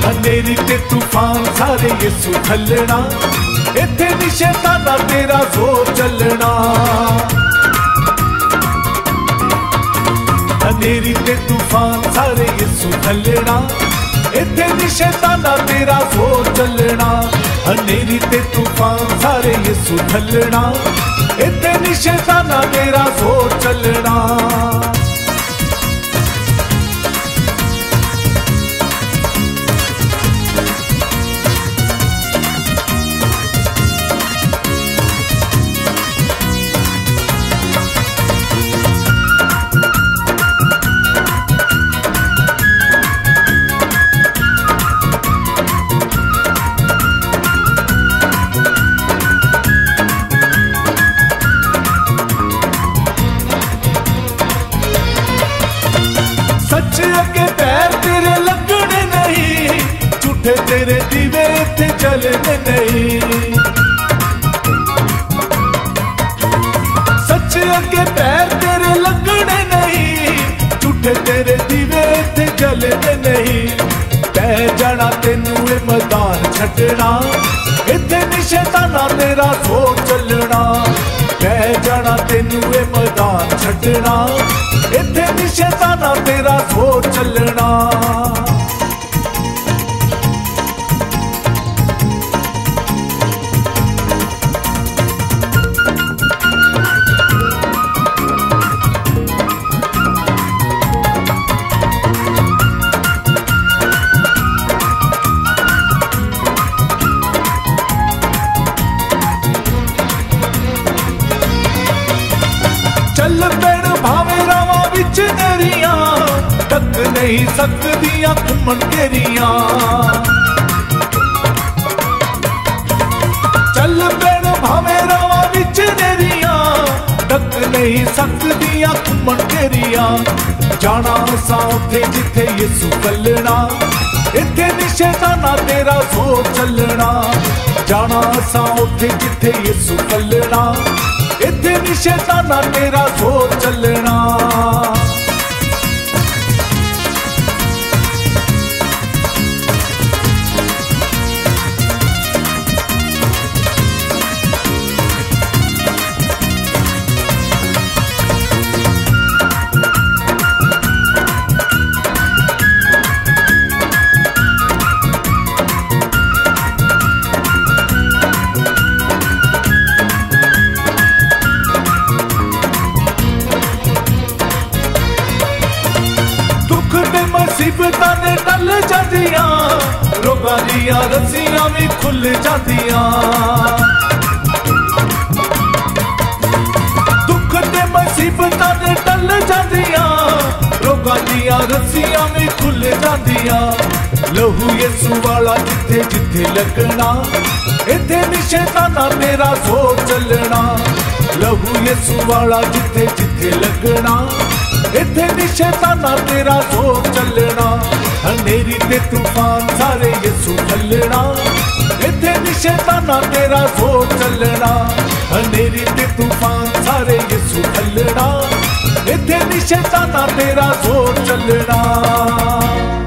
हनेरी ते तूफान सारे यीशु झल्लना, इत्थे नी शैताना तेरा जोर चलना। हनेरी ते तूफान सारे यीशु झल्लना, इत्थे नी शैताना तेरा जोर चलना। हनेरी ते तूफान सारे यीशु झल्लना, इत्थे नी शैताना तेरा जोर चलना। सच अगे पैर तेरे लगने नहीं, झूठे तेरे दीवे इत्थे चलने नहीं। सच अगे पैर तेरे लगने नहीं, झूठे तेरे दीवे इत्थे चलने नहीं। तै जाना तेनू ए मैदान छड्डना, इत्थे नी शैताना तेरा जोर चलना। तै जाना तेनू ए मैदान छड्डना, इत्थे नी शैताना तेरा जोर चलना। चल पैण भावे रावां विच तेरियां, तक नहीं सकदियां घुमन तेरियां। चल पैण भावे रावां विच तेरियां, तक नहीं सकदियां घुमन तेरियां। जाना असां उत्थे जिथे यीशु कल्लना, इत्थे नी शैताना तेरा जोर चलना। जाना असां उत्थे जिथे यीशु कल्लना, इत्थे नी शैताना तेरा जोर चलना। मुसीबतां ने टल जांदियां, रोगां दियां रस्सियां भी खुल जांदियां। दुख ते मुसीबतां ने टल जांदियां, रोगां दियां रस्सियां भी खुल जांदियां। लहू यीशु वाला जिथे जिथे लगना, इत्थे नी शैताना तेरा जोर चलना। लहू यीशु वाला जिथे जिथे लगना, इत्थे नी शैताना तेरा जोर चलना। हनेरी ते तूफान सारे यीशु झल्लना, इत्थे नी शैताना तेरा जोर चलना। हनेरी ते तूफान सारे यीशु झल्लना, इत्थे नी शैताना तेरा जोर चलना।